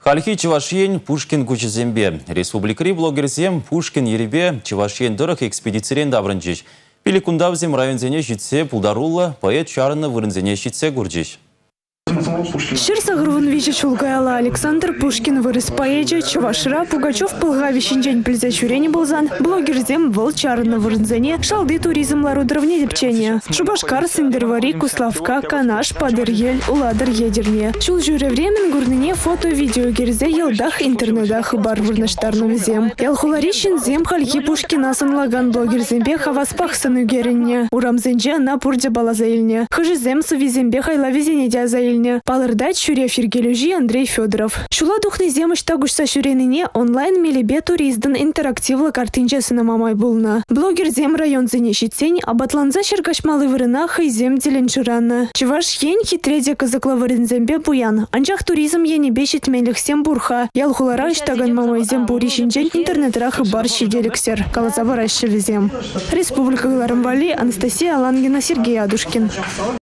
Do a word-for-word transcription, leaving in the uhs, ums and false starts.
Калхи Чувашьен Пушкин Гучезембе. Республикари блогерзем Пушкин Еребе Чувашьен дырых экспедициен даврынчиш. Пеликундавзем районзене житсе пулдарулла, поэт чарына вырынзене житсе гурджиш. Шерса груван вича чулгаяла Александр Пушкин вырыс поэджа, Чувашра, Пугачев пылга вещинчен пильзе чурени болзан, блогерзем выл чарына вырынзене, шалды туризм ларудровне депчене. Шубашкар, Сындервари, Куславка, Канаш, Падырель, Уладыр едерне. Чул жюре времен гурныне фото-видео герзе елдах интернетах бар вырныштарным зем. Ялхуларищен зем хальки Пушкина санлаган блогерзембе хаваспах санугеренне. Урамзенже на пурде балазаильне. Хыжезем сувизембе хайла везенедя заильне. Палырдать шюре фиргелюжи Андрей Федоров. Шула духны земыш тагушса шюренине онлайн мелебе туриздан интерактивлы картинчесына мамай булна. Блогер зем район зенещитсень, а батланза шергашмалы вырына хайзем деленчуранна. Чуваш ен хитреде казакла вырынзембе буян. Анчах туризм ене бешит мелих сем бурха. Ялхулара иштаган мамай зем буришинчен интернетрах бар шиделексер. Калазава расшевизем. Республика Галарамвали, Анастасия Алангина, Сергей Адушкин.